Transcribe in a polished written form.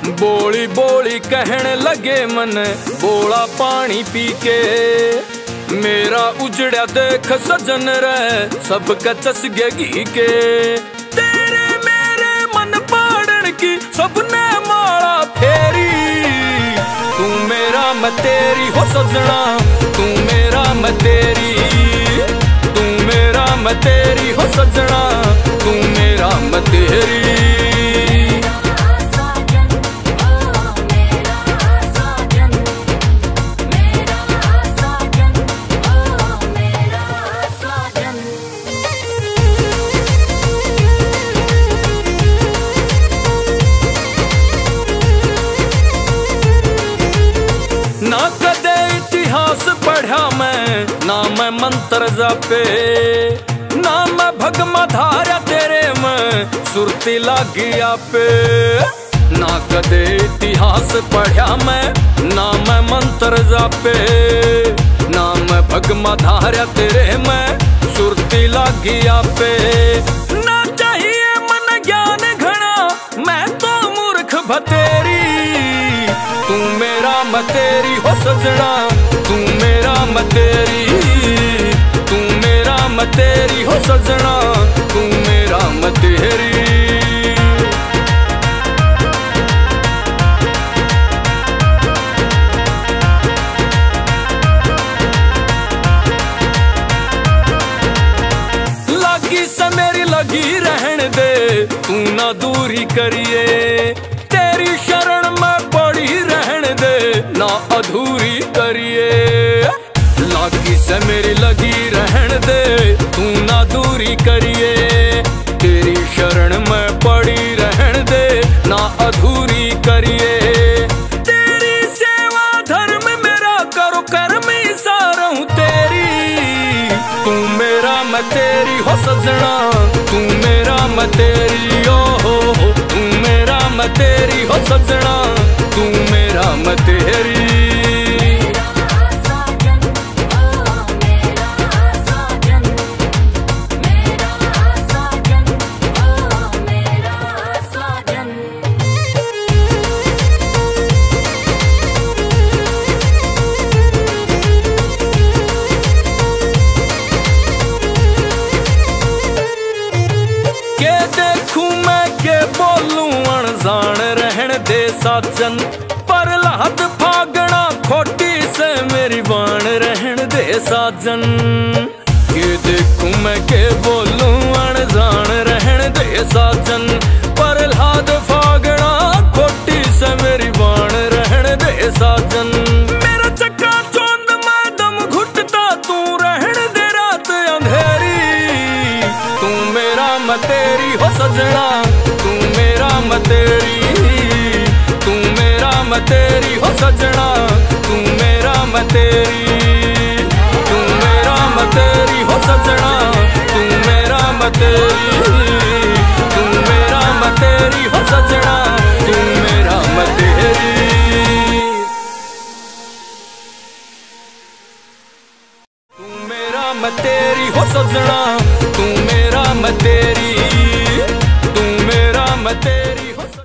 बोली बोली कहने लगे मन बोला पानी पी के। मेरा उजड़ा देख सजन रह सबका चसगे घी के। तेरे मेरे मन पाड़न की सबने माला फेरी। तू मेरा मैं तेरी हो सजना, तू मेरा मैं तेरी। तू मेरा मैं तेरी हो सजना, तू मेरा मैं तेरी। ना कदे इतिहास पढ़ा मैं, ना मैं मंत्र जापे, ना मैं भगमा धारा तेरे में सुरती लागिया पे। ना कदे इतिहास पढ़ा मैं, ना मैं मंत्र जापे, ना मैं भगमा धारा तेरे में सुरती लागिया पे। ना चाहिए मन ज्ञान घना, मैं तो मूर्ख भतेरी। तू मेरा मैं तेरी हो सजना, तू मेरा मैं तेरी। तू मेरा मैं तेरी हो सजना, तू मेरा मैं तेरी। लगी से मेरी लगी रहन दे, तू ना दूरी करिए। तेरी शरण में पड़ी रहन दे, ना अधूरी करिए। लागी से मेरी लगी रहन दे, तू ना दूरी करिए। तेरी शरण में पड़ी रहन दे, ना अधूरी करिए। तेरी सेवा धर्म मेरा करो कर्म सारा हूँ तेरी। तू मेरा मैं तेरी हो सजना, तू मेरा मैं तेरी। ओ हो तू मेरा मैं तेरी हो सजना, तू मेरा मैं तेरी। के देखूं मैं के बोलूं अनजान रहन दे साजन। पर लाद फागना खोटी से मेरी बाण रहन दे साजन। के देखूं मैं के बोलूं अनजान रहन दे साजन। पर लाद फागना खोटी से मेरी बाण रहन दे साजन। मेरा चक्का चौंद में दम घुटता, तू रहन दे रात अंधेरी। तू मेरा मैं तेरी हो सजना, तू मेरा मैं तेरी। तू मेरा मैं तेरी हो सजना, तू मेरा मैं तेरी। तू मेरा मैं तेरी हो सजना, तू मेरा मैं तेरी। तू मेरा मैं तेरी हो सजना, तू मेरा मैं तेरी। तू मेरा मैं तेरी हो सजना, तू मेरा